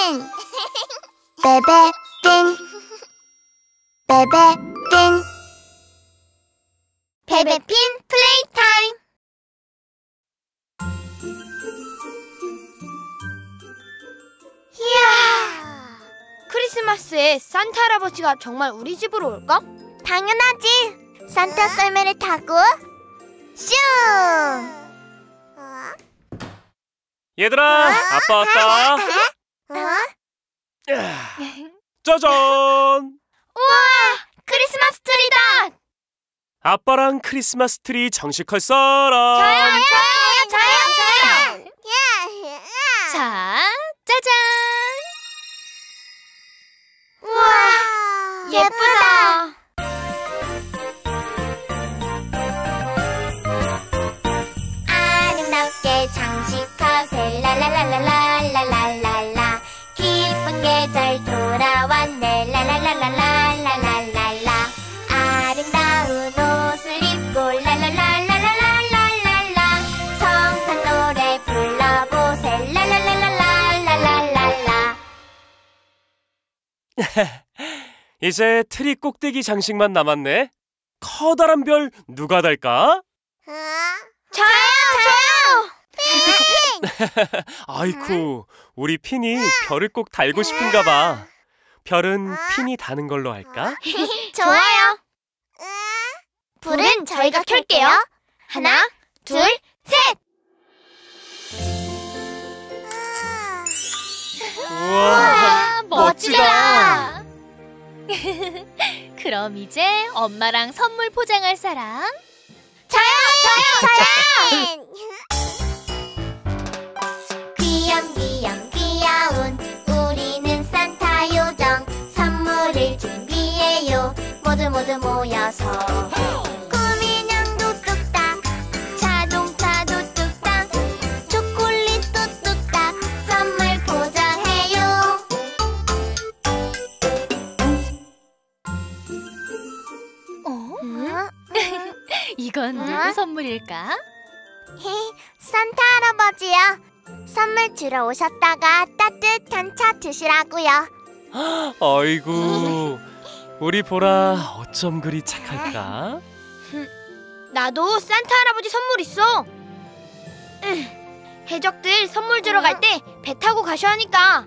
베베핀 베베핀 베베핀 플레이 타임. 이야! 크리스마스에 산타 할아버지가 정말 우리 집으로 올까? 당연하지. 산타 썰매를 타고 슝! 얘들아, 아빠 왔다. 짜잔! 우와! 크리스마스 트리다! 아빠랑 크리스마스 트리 장식할 사람. 저요! 자, 짜잔! 우와! 예쁘다! 아름답게 장식하세 랄랄랄랄랄랄랄랄라. 기쁜 계절 돌아왔네 랄랄랄랄랄랄랄라. 아름다운 옷을 입고 랄랄랄랄랄랄랄라. 성탄 노래 불러보세 랄랄랄랄랄랄랄라. 이제 트리 꼭대기 장식만 남았네. 커다란 별 누가 달까? 저요! 아이쿠, 우리 핀이 별을 꼭 달고 싶은가 봐. 별은 핀이 다는 걸로 할까? 좋아요! 불은 저희가 켤게요. 하나, 둘, 셋! 우와, 멋지다! 그럼 이제 엄마랑 선물 포장할 사람? 저요! 귀염귀염 우리는 산타 요정. 선물을 준비해요. 모두 모여서 구민형도 뚝딱, 자동차도 뚝딱, 초콜릿도 뚝딱, 선물 포장해요. 이건 누구 선물일까? 산타 할아버지요. 선물 주러 오셨다가 따뜻한 차 드시라고요. 아이고, 우리 보라 어쩜 그리 착할까? 나도 산타 할아버지 선물 있어. 해적들 선물 주러 갈 때 배 타고 가셔야 하니까.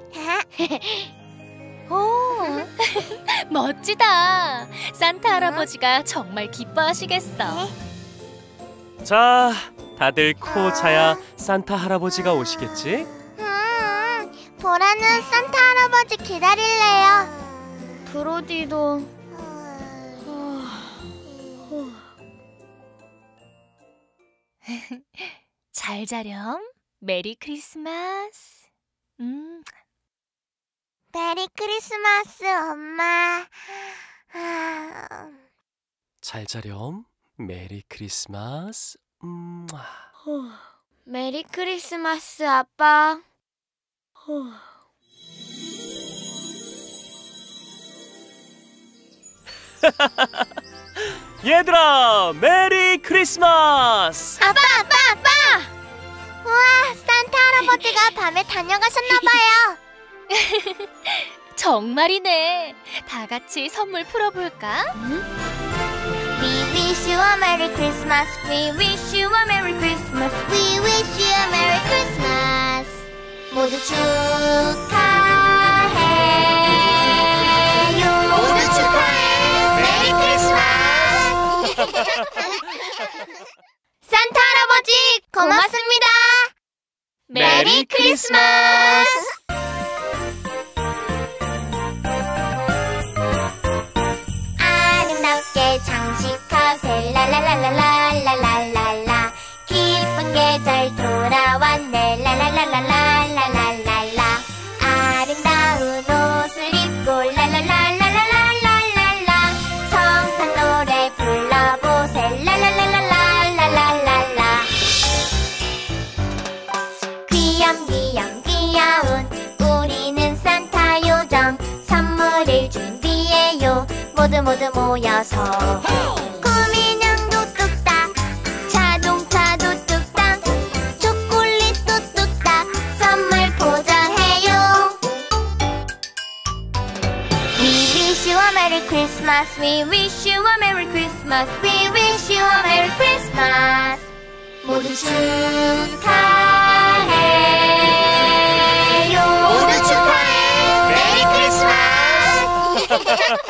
오, 멋지다. 산타 할아버지가 정말 기뻐하시겠어. 자, 다들 코 차야 산타 할아버지가 오시겠지? 보라는 산타 할아버지 기다릴래요. 브로디도. 잘 자렴. 메리 크리스마스. 메리 크리스마스, 엄마. 잘 자렴. 메리 크리스마스. 메리 크리스마스, 아빠. 얘들아, 메리 크리스마스! 아빠! 우와, 산타 할아버지가 밤에 다녀가셨나봐요. 정말이네. 다 같이 선물 풀어볼까? We wish you a Merry Christmas. We wish you a Merry Christmas. We wish you a Merry Christmas. 모두 축하해요. 모두 축하해. 메리 크리스마스. 산타 할아버지 고맙습니다. 메리 크리스마스! 아름답게 장식하세 랄랄랄랄랄랄랄라. 기쁜 계절 돌아왔네 랄랄랄랄랄랄랄라. 아름다운 옷을 입고 랄랄랄랄랄랄랄라. 성탄 노래 불러보세 랄랄랄랄랄랄랄라. 귀염귀염 우리는 산타 요정. 선물을 준비해요. 모두 모여서 구민형도 뚝딱, 자동차도 뚝딱, 초콜릿도 뚝딱, 선물 포장해요. Merry Christmas. We wish you a Merry Christmas. We wish you a Merry Christmas. 모두 축하해요. 모두 축하해. 메리 크리스마스.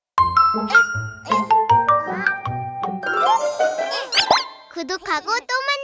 구독하고 또 만나요.